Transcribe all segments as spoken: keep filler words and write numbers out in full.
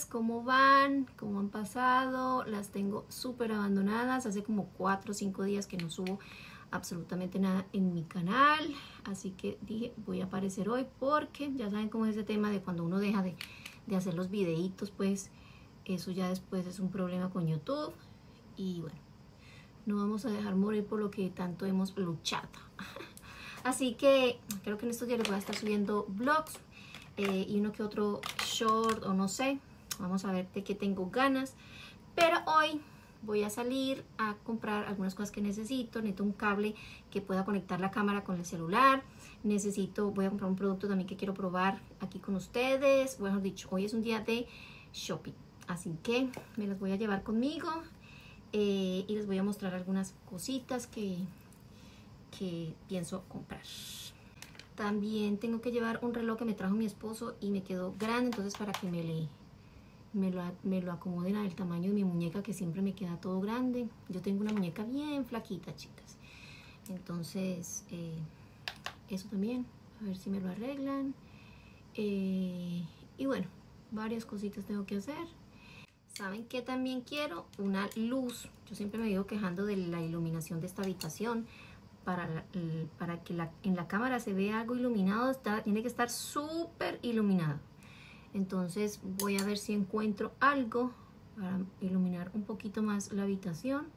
¿cómo van? ¿Cómo han pasado? Las tengo súper abandonadas. Hace como cuatro o cinco días que no subo absolutamente nada en mi canal. Así que dije, voy a aparecer hoy porque ya saben cómo es ese tema de cuando uno deja de, de hacer los videitos, pues eso ya después es un problema con YouTube. Y bueno, no vamos a dejar morir por lo que tanto hemos luchado. Así que creo que en estos días les voy a estar subiendo vlogs eh, y uno que otro short o no sé. Vamos a ver de qué tengo ganas. Pero hoy voy a salir a comprar algunas cosas que necesito. Necesito un cable que pueda conectar la cámara con el celular. Necesito, voy a comprar un producto también que quiero probar aquí con ustedes. Bueno, dicho, hoy es un día de shopping. Así que me las voy a llevar conmigo eh, y les voy a mostrar algunas cositas que... que pienso comprar. También tengo que llevar un reloj que me trajo mi esposo y me quedó grande, entonces para que me, le, me, lo, me lo acomoden al tamaño de mi muñeca, que siempre me queda todo grande. Yo tengo una muñeca bien flaquita, chicas. Entonces, eh, eso también, a ver si me lo arreglan. Eh, y bueno, varias cositas tengo que hacer. ¿Saben qué también quiero? Una luz. Yo siempre me vivo quejando de la iluminación de esta habitación. Para, para que la, en la cámara se vea algo iluminado, está, tiene que estar súper iluminado. Entonces voy a ver si encuentro algo para iluminar un poquito más la habitación,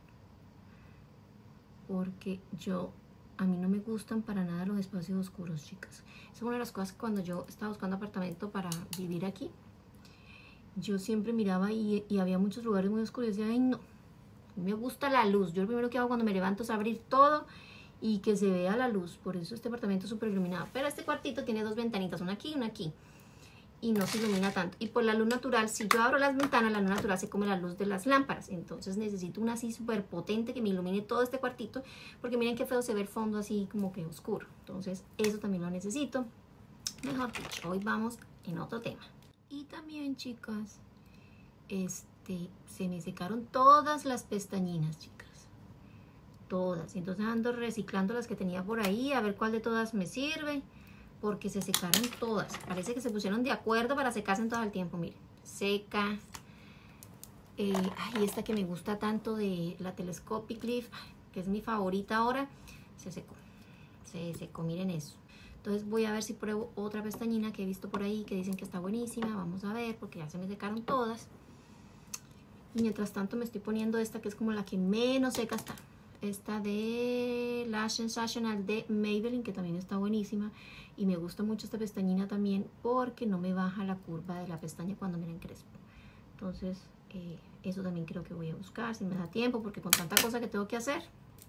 porque yo a mí no me gustan para nada los espacios oscuros, chicas. Es una de las cosas que cuando yo estaba buscando apartamento para vivir aquí, yo siempre miraba y, y había muchos lugares muy oscuros y decía, ay no, me gusta la luz. Yo lo primero que hago cuando me levanto es abrir todo y que se vea la luz. Por eso este apartamento es súper iluminado. Pero este cuartito tiene dos ventanitas, una aquí y una aquí, y no se ilumina tanto. Y por la luz natural, si yo abro las ventanas, la luz natural se come la luz de las lámparas. Entonces necesito una así súper potente que me ilumine todo este cuartito, porque miren qué feo se ve el fondo así como que oscuro. Entonces eso también lo necesito. Mejor dicho, hoy vamos en otro tema. Y también, chicas, este, se me secaron todas las pestañinas, chicas. Todas, entonces ando reciclando las que tenía por ahí a ver cuál de todas me sirve, porque se secaron todas. Parece que se pusieron de acuerdo para secarse todo el tiempo. Miren, seca. Eh, ay, esta que me gusta tanto de la Telescopic Leaf, que es mi favorita ahora, se secó. Se secó, miren eso. Entonces voy a ver si pruebo otra pestañina que he visto por ahí que dicen que está buenísima. Vamos a ver, porque ya se me secaron todas. Y mientras tanto me estoy poniendo esta que es como la que menos seca está. Esta de Lash Sensational de Maybelline, que también está buenísima. Y me gusta mucho esta pestañina también porque no me baja la curva de la pestaña cuando me la encrespo. Entonces, eh, eso también creo que voy a buscar si me da tiempo, porque con tanta cosa que tengo que hacer.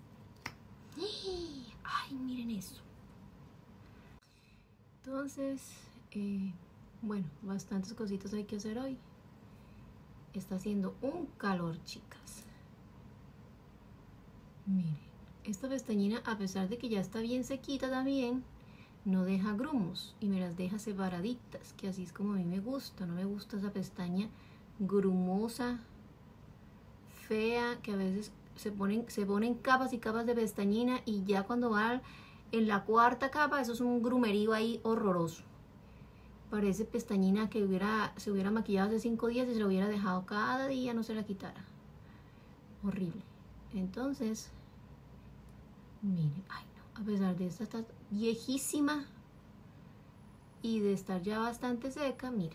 Ay, miren eso. Entonces, eh, bueno, bastantes cositas hay que hacer hoy. Está haciendo un calor, chicas. Miren, esta pestañina, a pesar de que ya está bien sequita también, no deja grumos y me las deja separaditas, que así es como a mí me gusta. No me gusta esa pestaña grumosa, fea, que a veces se ponen, se ponen capas y capas de pestañina y ya cuando va en la cuarta capa, eso es un grumerío ahí horroroso. Parece pestañina que hubiera, se hubiera maquillado hace cinco días y se lo hubiera dejado cada día, no se la quitara. Horrible. Entonces, miren, ay no, a pesar de esta está viejísima y de estar ya bastante seca, miren.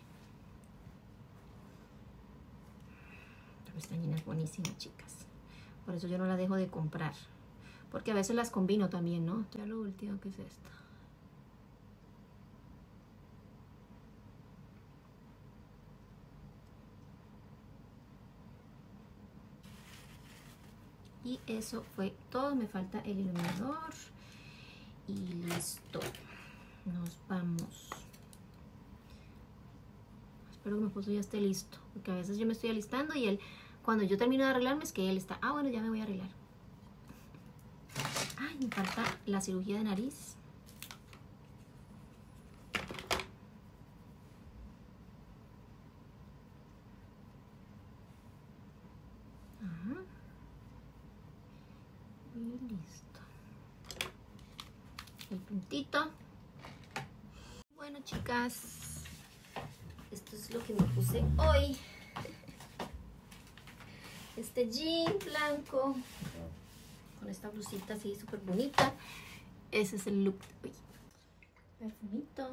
La pestañina es buenísima, chicas. Por eso yo no la dejo de comprar. Porque a veces las combino también, ¿no? Ya lo último que es esta. Y eso fue todo. Me falta el iluminador. Y listo. Nos vamos. Espero que mi esposo ya esté listo. Porque a veces yo me estoy alistando y él, cuando yo termino de arreglarme, es que él está. Ah, bueno, ya me voy a arreglar. Ay, me falta la cirugía de nariz. Ajá. Y listo. El puntito. Bueno, chicas, esto es lo que me puse hoy. este jean blanco con esta blusita así súper bonita. Ese es el look. Uy, perfumito.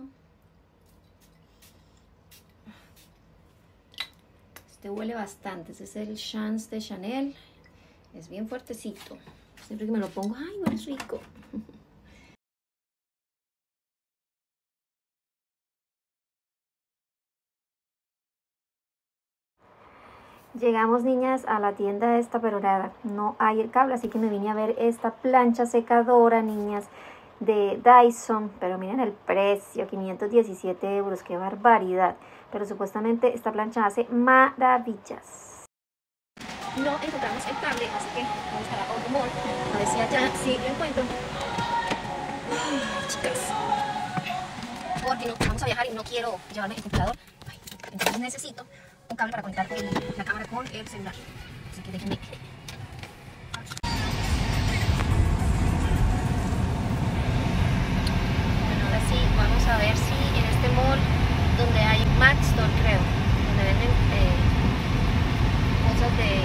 Este huele bastante. Este es el Chance de Chanel. Es bien fuertecito. Siempre que me lo pongo, ¡ay, huele rico! Llegamos, niñas, a la tienda esta, pero nada, no hay el cable, así que me vine a ver esta plancha secadora, niñas, de Dyson. Pero miren el precio, quinientos diecisiete euros, qué barbaridad. Pero supuestamente esta plancha hace maravillas. No encontramos el cable, así que vamos a la otro mall, a ver si allá sí lo encuentro. Ay, chicas, porque no, vamos a viajar y no quiero llevarme el computador. Ay, entonces necesito un cable para conectar el, la cámara con el celular. Así que déjenme. Bueno, ahora sí, vamos a ver si en este mall donde hay Mac Store, creo, donde venden eh, cosas de,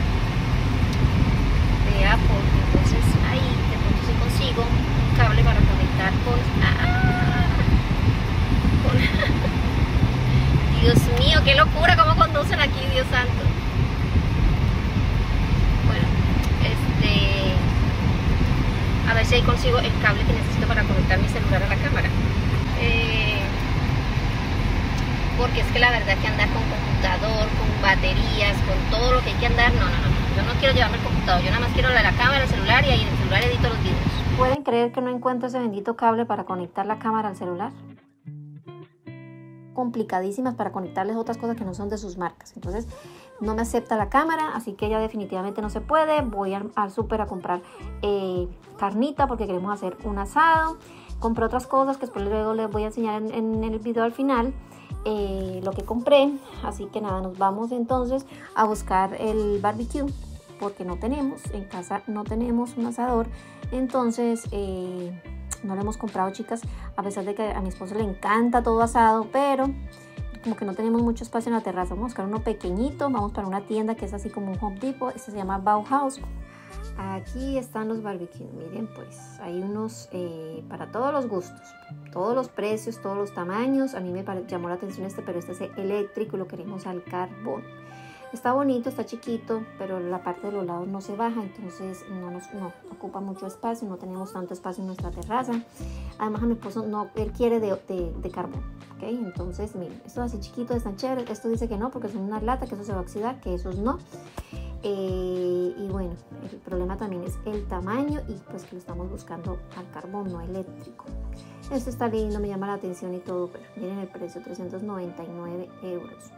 de Apple. Entonces ahí de pronto sí consigo un cable para conectar con... ¡Ah! con Dios mío, qué locura, cómo conducen aquí, Dios santo. Bueno, este... a ver si ahí consigo el cable que necesito para conectar mi celular a la cámara. Eh, porque es que la verdad que andar con computador, con baterías, con todo lo que hay que andar, no, no, no. Yo no quiero llevarme el computador, yo nada más quiero la, la cámara, el celular y ahí en el celular edito los videos. ¿Pueden creer que no encuentro ese bendito cable para conectar la cámara al celular? Complicadísimas para conectarles otras cosas que no son de sus marcas. Entonces no me acepta la cámara, así que ya definitivamente no se puede. Voy al, al súper a comprar eh, carnita porque queremos hacer un asado. Compré otras cosas que después luego les voy a enseñar en, en el video al final, eh, lo que compré. Así que nada, nos vamos entonces a buscar el barbecue porque no tenemos, en casa no tenemos un asador. Entonces eh, no lo hemos comprado, chicas, a pesar de que a mi esposo le encanta todo asado, pero como que no tenemos mucho espacio en la terraza. Vamos a buscar uno pequeñito, vamos para una tienda que es así como un Home Depot. Este se llama Bauhaus. Aquí están los barbecues, miren, pues hay unos eh, para todos los gustos, todos los precios, todos los tamaños. A mí me llamó la atención este, pero este es eléctrico y lo queremos al carbón. Está bonito, está chiquito, pero la parte de los lados no se baja, entonces no nos no, ocupa mucho espacio, no tenemos tanto espacio en nuestra terraza. Además a mi esposo no, él quiere de, de, de carbón, ¿ok? Entonces miren, estos así chiquitos están chéveres. Esto dice que no porque son una lata, que eso se va a oxidar, que esos no. Eh, y bueno, el problema también es el tamaño y pues que lo estamos buscando al carbón, no eléctrico. Este está lindo, me llama la atención y todo, pero miren el precio, trescientos noventa y nueve euros.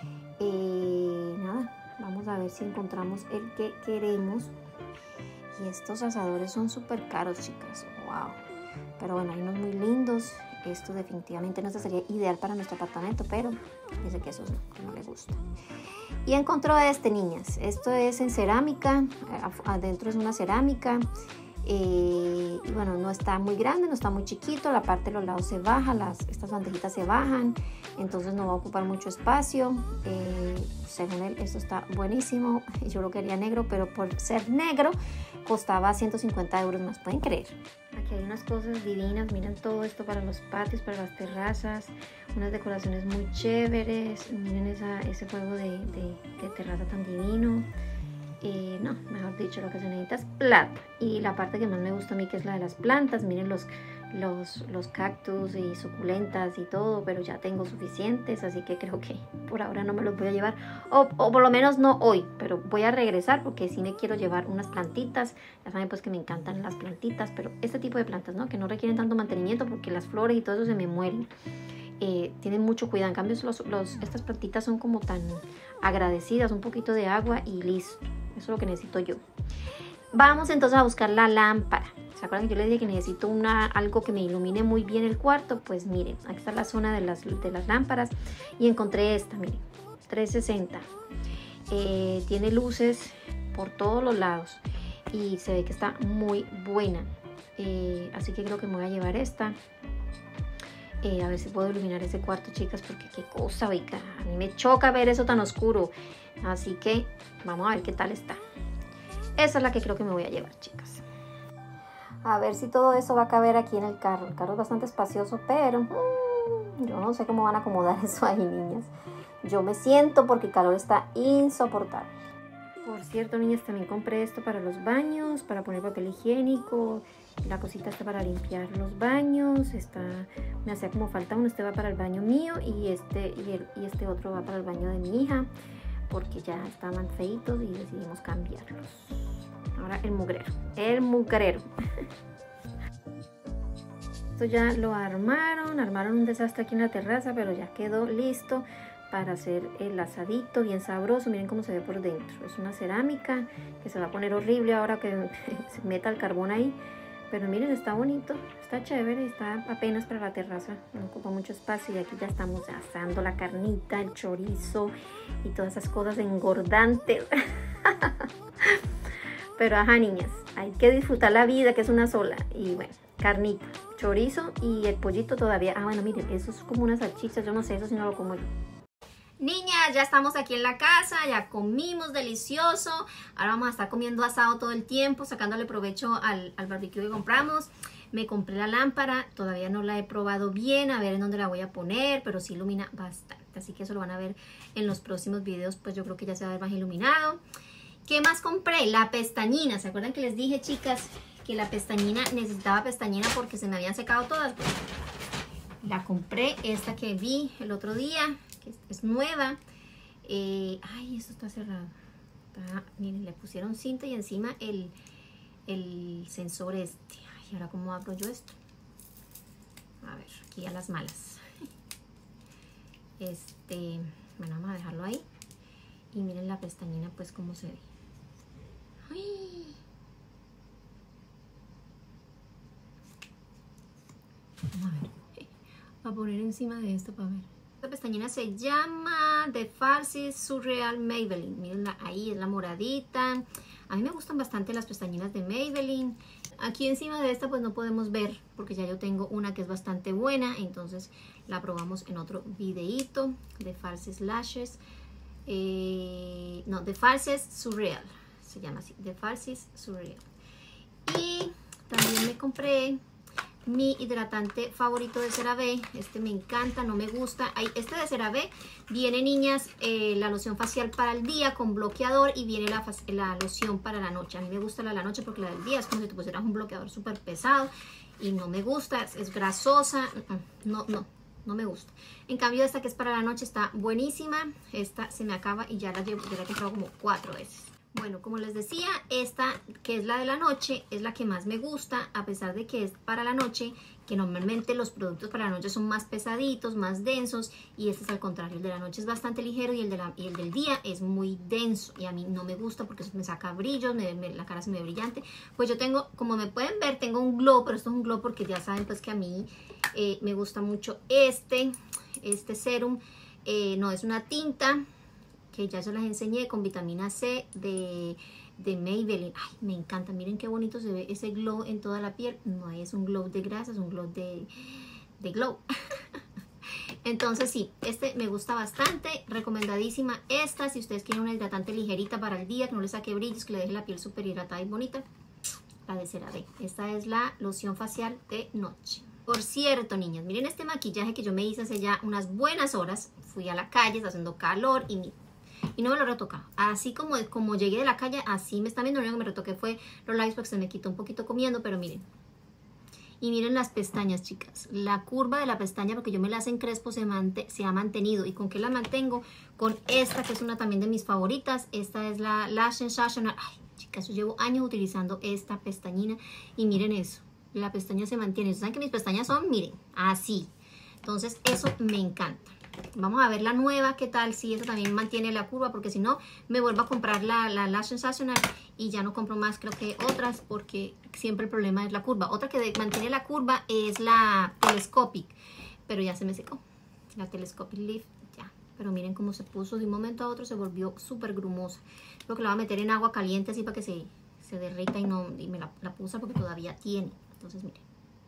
Eh, nada, vamos a ver si encontramos el que queremos. Y estos asadores son súper caros, chicas, wow. Pero bueno, hay unos muy lindos. Esto definitivamente no sería ideal para nuestro apartamento, pero dice que esos no, que no le gusta. Y encontró este, niñas. Esto es en cerámica, adentro es una cerámica. Eh, y bueno, no está muy grande, no está muy chiquito, la parte de los lados se baja, las, estas bandejitas se bajan, entonces no va a ocupar mucho espacio. Eh, según él, esto está buenísimo. Yo lo quería negro, pero por ser negro costaba ciento cincuenta euros más, ¿pueden creer? Aquí hay unas cosas divinas, miren todo esto para los patios, para las terrazas, unas decoraciones muy chéveres. Miren esa, ese juego de, de, de terraza tan divino. Eh, no, mejor dicho, lo que se necesita es plata. Y la parte que más me gusta a mí, que es la de las plantas. Miren los, los, los cactus y suculentas y todo, pero ya tengo suficientes, así que creo que por ahora no me los voy a llevar, o, o por lo menos no hoy, pero voy a regresar porque sí me quiero llevar unas plantitas. Ya saben pues que me encantan las plantitas, pero este tipo de plantas, ¿no? Que no requieren tanto mantenimiento porque las flores y todo eso se me mueren. Eh, tienen mucho cuidado. En cambio los, los, estas plantitas son como tan agradecidas, un poquito de agua y listo. Eso es lo que necesito yo. Vamos entonces a buscar la lámpara. ¿Se acuerdan que yo les dije que necesito una, algo que me ilumine muy bien el cuarto? Pues miren, aquí está la zona de las, de las lámparas y encontré esta, miren, trescientos sesenta. Eh, tiene luces por todos los lados y se ve que está muy buena. Eh, así que creo que me voy a llevar esta. Eh, a ver si puedo iluminar ese cuarto, chicas, porque qué cosa, oiga, a mí me choca ver eso tan oscuro. Así que vamos a ver qué tal está. Esa es la que creo que me voy a llevar, chicas. A ver si todo eso va a caber aquí en el carro. El carro es bastante espacioso, pero mmm, yo no sé cómo van a acomodar eso ahí, niñas. Yo me siento porque el calor está insoportable. Por cierto, niñas, también compré esto para los baños, para poner papel higiénico. La cosita está para limpiar los baños. Está, me hacía como falta uno. Este va para el baño mío y este, y, el, y este otro va para el baño de mi hija, porque ya estaban feitos y decidimos cambiarlos. Ahora el mugrero, el mugrero. Esto ya lo armaron, armaron un desastre aquí en la terraza, pero ya quedó listo para hacer el asadito bien sabroso. Miren cómo se ve por dentro. Es una cerámica que se va a poner horrible ahora que se meta el carbón ahí. Pero miren, está bonito, está chévere, está apenas para la terraza, no ocupa mucho espacio. Y aquí ya estamos asando la carnita, el chorizo y todas esas cosas engordantes. Pero ajá, niñas, hay que disfrutar la vida, que es una sola. Y bueno, carnita, chorizo y el pollito todavía. Ah, bueno, miren, eso es como una salchicha, yo no sé, eso si no lo como yo. Niñas, ya estamos aquí en la casa, ya comimos delicioso. Ahora vamos a estar comiendo asado todo el tiempo, sacándole provecho al, al barbecue que compramos. Me compré la lámpara, todavía no la he probado bien, a ver en dónde la voy a poner, pero sí ilumina bastante. Así que eso lo van a ver en los próximos videos, pues yo creo que ya se va a ver más iluminado. ¿Qué más compré? La pestañina. ¿Se acuerdan que les dije, chicas, que la pestañina, necesitaba pestañina porque se me habían secado todas? Pues, la compré, esta que vi el otro día, que es nueva. Eh, ay, esto está cerrado. Está, miren, le pusieron cinta y encima el, el sensor este. Ay, ahora cómo abro yo esto. A ver, aquí a las malas. Este, bueno, vamos a dejarlo ahí. Y miren la pestañina, pues cómo se ve. Ay. Vamos a ver. Voy a poner encima de esto para ver. Esta pestañina se llama The Farsis Surreal Maybelline. Miren, ahí es la moradita. A mí me gustan bastante las pestañinas de Maybelline. Aquí encima de esta pues no podemos ver porque ya yo tengo una que es bastante buena. Entonces la probamos en otro videíto. The Farsis Lashes. Eh, no, The Farsis Surreal. Se llama así. The Farsis Surreal. Y también me compré mi hidratante favorito de CeraVe. Este me encanta, no me gusta. Este de CeraVe viene, niñas, eh, la loción facial para el día con bloqueador y viene la, la loción para la noche. A mí me gusta la de la noche porque la del día es como si te pusieras un bloqueador súper pesado y no me gusta, es, es grasosa. No, no, no me gusta. En cambio esta que es para la noche está buenísima. Esta se me acaba y ya la llevo, ya la he comprado como cuatro veces. Bueno, como les decía, esta que es la de la noche es la que más me gusta, a pesar de que es para la noche, que normalmente los productos para la noche son más pesaditos, más densos, y este es al contrario, el de la noche es bastante ligero y el, de la, y el del día es muy denso, y a mí no me gusta porque eso me saca brillos, me, me, la cara se me ve brillante. Pues yo tengo, como me pueden ver, tengo un glow, pero esto es un glow porque ya saben pues que a mí eh, me gusta mucho este, este serum, eh, no es una tinta, que ya se las enseñé, con vitamina C de, de Maybelline. Ay, me encanta, miren qué bonito se ve ese glow en toda la piel. No es un glow de grasa, es un glow de, de glow. Entonces sí, este me gusta bastante, recomendadísima esta. Si ustedes quieren una hidratante ligerita para el día, que no les saque brillos, que le deje la piel súper hidratada y bonita, la de CeraVe. Esta es la loción facial de noche. Por cierto, niñas, miren este maquillaje que yo me hice hace ya unas buenas horas. Fui a la calle, está haciendo calor y mi Y no me lo retocaba. Así como, como llegué de la calle, así me está viendo. Lo único que me retoqué fue los labios porque se me quitó un poquito comiendo, pero miren. Y miren las pestañas, chicas. La curva de la pestaña, porque yo me la hace en crespo, se, se ha mantenido. ¿Y con qué la mantengo? Con esta, que es una también de mis favoritas. Esta es la Lash Sensational. Ay, chicas, yo llevo años utilizando esta pestañina. Y miren eso. La pestaña se mantiene. ¿Saben que mis pestañas son? Miren, así. Entonces, eso me encanta. Vamos a ver la nueva, qué tal, si esa también mantiene la curva, porque si no, me vuelvo a comprar la, la Lash Sensational y ya no compro más, creo que otras, porque siempre el problema es la curva. Otra que de, mantiene la curva es la Telescopic, pero ya se me secó, la Telescopic Lift, ya. Pero miren cómo se puso, de un momento a otro se volvió súper grumosa. Creo que la voy a meter en agua caliente así para que se, se derrita y, no, y me la, la puse porque todavía tiene. Entonces miren,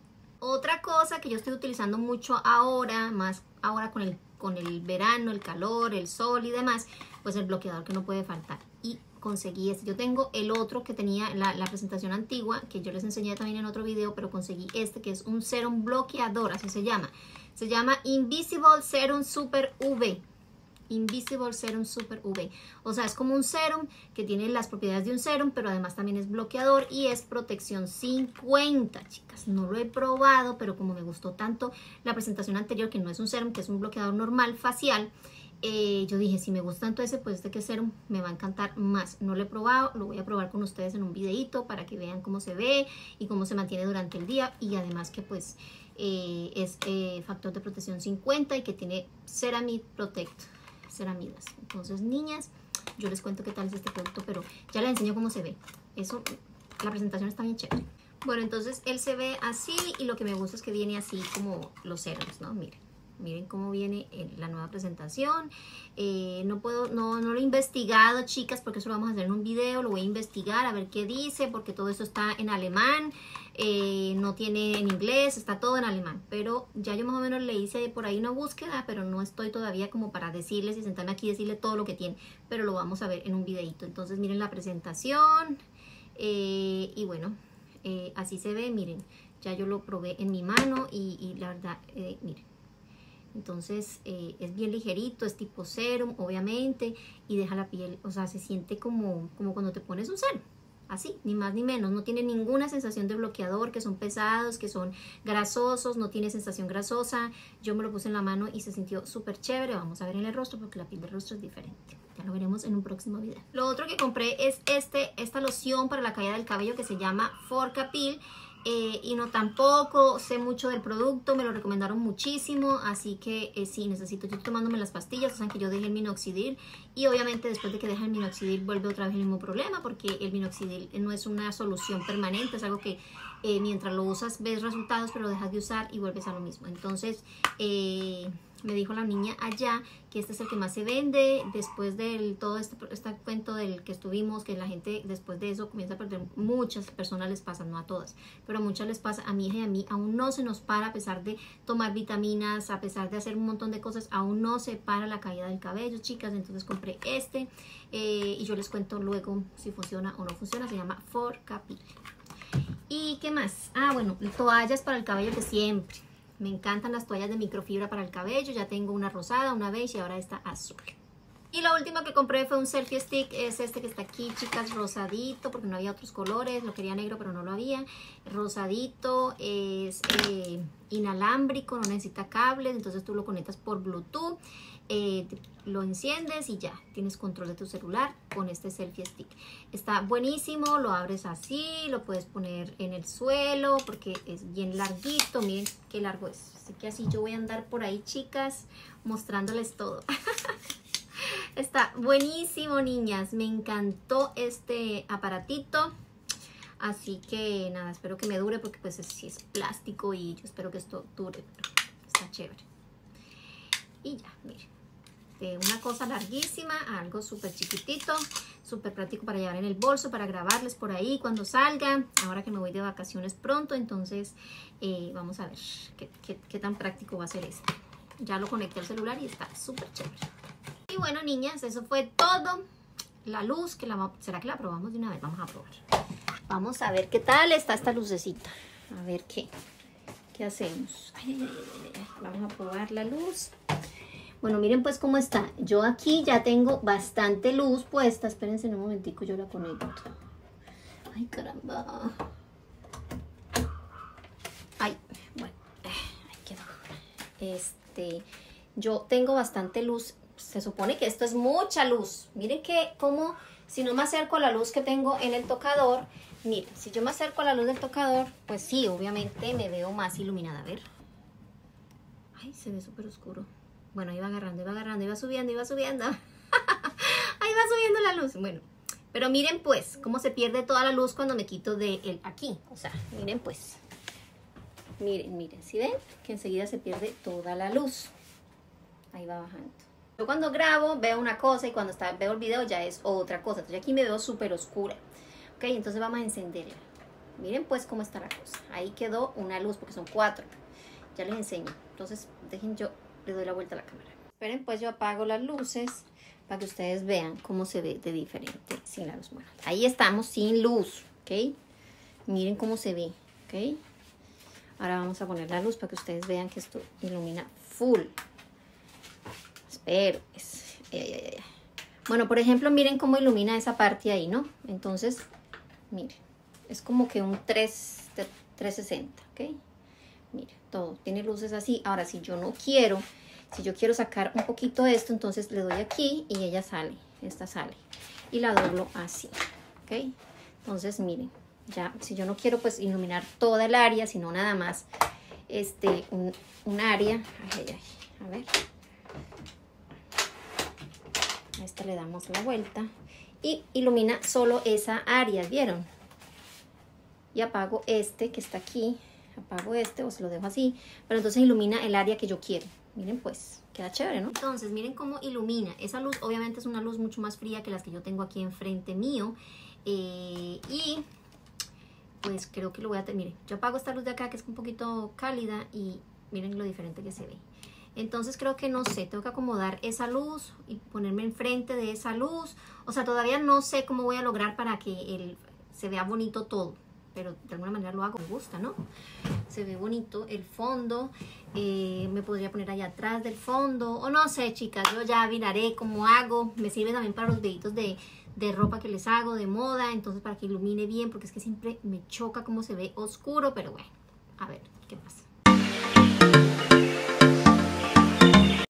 Otra cosa que yo estoy utilizando mucho ahora, más ahora con el, con el verano, el calor, el sol y demás, pues el bloqueador que no puede faltar. Y conseguí este. Yo tengo el otro que tenía la, la presentación antigua, que yo les enseñé también en otro video, pero conseguí este que es un serum bloqueador, así se llama. Se llama Invisible Serum Super U V. Invisible Serum Super U V. O sea, es como un serum que tiene las propiedades de un serum, pero además también es bloqueador y es protección cincuenta, chicas. No lo he probado, pero como me gustó tanto la presentación anterior, que no es un serum, que es un bloqueador normal facial, Eh, yo dije, si me gusta tanto ese, pues este que es serum me va a encantar más. No lo he probado, lo voy a probar con ustedes en un videito para que vean cómo se ve y cómo se mantiene durante el día. Y además que pues eh, es eh, factor de protección cincuenta y que tiene Ceramide Protect, ceramidas. Entonces, niñas, yo les cuento qué tal es este producto, pero ya les enseño cómo se ve. Eso, la presentación está bien chévere. Bueno, entonces él se ve así y lo que me gusta es que viene así como los serums, ¿no? Miren. Miren cómo viene la nueva presentación. Eh, no puedo, no, no lo he investigado, chicas, porque eso lo vamos a hacer en un video. Lo voy a investigar a ver qué dice, porque todo esto está en alemán. Eh, no tiene en inglés, está todo en alemán. Pero ya yo más o menos le hice por ahí una búsqueda, pero no estoy todavía como para decirles y sentarme aquí y decirle todo lo que tiene. Pero lo vamos a ver en un videito. Entonces miren la presentación. Eh, y bueno, eh, así se ve, miren. Ya yo lo probé en mi mano y, y la verdad, eh, miren. Entonces eh, es bien ligerito, es tipo serum, obviamente, y deja la piel, o sea, se siente como, como cuando te pones un serum, así, ni más ni menos. No tiene ninguna sensación de bloqueador, que son pesados, que son grasosos, no tiene sensación grasosa. Yo me lo puse en la mano y se sintió súper chévere. Vamos a ver en el rostro, porque la piel del rostro es diferente. Ya lo veremos en un próximo video. Lo otro que compré es este, esta loción para la caída del cabello que se llama Forcapil. Eh, y no tampoco sé mucho del producto, me lo recomendaron muchísimo, así que eh, sí, necesito, yo estoy tomándome las pastillas, o sea que yo dejé el minoxidil y obviamente después de que deja el minoxidil vuelve otra vez el mismo problema, porque el minoxidil no es una solución permanente, es algo que eh, mientras lo usas ves resultados, pero lo dejas de usar y vuelves a lo mismo. Entonces eh, me dijo la niña allá que este es el que más se vende después del todo este, este cuento del que estuvimos, que la gente después de eso comienza a perder. Muchas personas les pasa, no a todas, pero a muchas les pasa, a mi hija y a mí aún no se nos para, a pesar de tomar vitaminas, a pesar de hacer un montón de cosas, aún no se para la caída del cabello, chicas. Entonces compré este eh, y yo les cuento luego si funciona o no funciona. Se llama Forcapil. ¿Y qué más? Ah, bueno, toallas para el cabello de siempre. Me encantan las toallas de microfibra para el cabello. Ya tengo una rosada, una beige y ahora esta azul. Y lo último que compré fue un selfie stick. Es este que está aquí, chicas, rosadito, porque no había otros colores. Lo quería negro, pero no lo había. Rosadito, es eh, inalámbrico, no necesita cables. Entonces tú lo conectas por Bluetooth. Eh, lo enciendes y ya tienes control de tu celular con este selfie stick. Está buenísimo, lo abres así, lo puedes poner en el suelo porque es bien larguito. Miren qué largo es, así que así yo voy a andar por ahí, chicas, mostrándoles todo. Está buenísimo, niñas, me encantó este aparatito. Así que nada, espero que me dure porque pues es, sí es plástico y yo espero que esto dure, pero está chévere. Y ya, miren, de una cosa larguísima a algo súper chiquitito, súper práctico para llevar en el bolso, para grabarles por ahí cuando salgan. Ahora que me voy de vacaciones pronto, entonces eh, vamos a ver qué, qué, qué tan práctico va a ser esto. Ya lo conecté al celular y está súper chévere. Y bueno, niñas, eso fue todo. La luz, que la, ¿será que la probamos de una vez? Vamos a probar. Vamos a ver qué tal está esta lucecita. A ver qué, qué hacemos. Ay, ay, ay, ay. Vamos a probar la luz. Bueno, miren pues cómo está. Yo aquí ya tengo bastante luz puesta. Espérense un momentico, yo la conecto. Ay, caramba. Ay, bueno. Ay, quedó. Este, yo tengo bastante luz. Se supone que esto es mucha luz. Miren que como si no me acerco a la luz que tengo en el tocador. Miren, si yo me acerco a la luz del tocador, pues sí, obviamente me veo más iluminada. A ver. Ay, se ve súper oscuro. Bueno, iba agarrando, iba agarrando, iba subiendo, iba subiendo. Ahí va subiendo la luz. Bueno, pero miren pues cómo se pierde toda la luz cuando me quito de el aquí. O sea, miren pues. Miren, miren, ¿sí ven? Que enseguida se pierde toda la luz. Ahí va bajando. Yo cuando grabo veo una cosa y cuando está, veo el video ya es otra cosa. Entonces aquí me veo súper oscura. Ok, entonces vamos a encenderla. Miren pues cómo está la cosa. Ahí quedó una luz porque son cuatro. Ya les enseño. Entonces dejen, yo le doy la vuelta a la cámara. Esperen pues, yo apago las luces para que ustedes vean cómo se ve de diferente sin la luz. Bueno, ahí estamos sin luz, ¿ok? Miren cómo se ve, ¿ok? Ahora vamos a poner la luz para que ustedes vean que esto ilumina full. Espero. Es, ay, ay, ay. Bueno, por ejemplo, miren cómo ilumina esa parte ahí, ¿no? Entonces, miren, es como que un tres, trescientos sesenta, ¿ok? Miren, todo tiene luces así. Ahora, si yo no quiero, si yo quiero sacar un poquito de esto, entonces le doy aquí y ella sale, esta sale. Y la doblo así, ¿ok? Entonces, miren, ya, si yo no quiero pues iluminar toda el área, sino nada más este, un, un área. Ay, ay, ay, a ver. A esta le damos la vuelta y ilumina solo esa área, ¿vieron? Y apago este que está aquí, apago este o se lo dejo así, pero entonces ilumina el área que yo quiero. Miren pues, queda chévere, ¿no? Entonces miren cómo ilumina. Esa luz obviamente es una luz mucho más fría que las que yo tengo aquí enfrente mío. Eh, y pues creo que lo voy a tener. Miren, yo apago esta luz de acá que es un poquito cálida y miren lo diferente que se ve. Entonces creo que no sé, tengo que acomodar esa luz y ponerme enfrente de esa luz. O sea, todavía no sé cómo voy a lograr para que el, se vea bonito todo. Pero de alguna manera lo hago, me gusta, ¿no? Se ve bonito el fondo. Eh, me podría poner allá atrás del fondo. O no sé, chicas, yo ya miraré cómo hago. Me sirve también para los videitos de, de ropa que les hago, de moda. Entonces para que ilumine bien, porque es que siempre me choca cómo se ve oscuro. Pero bueno, a ver qué pasa.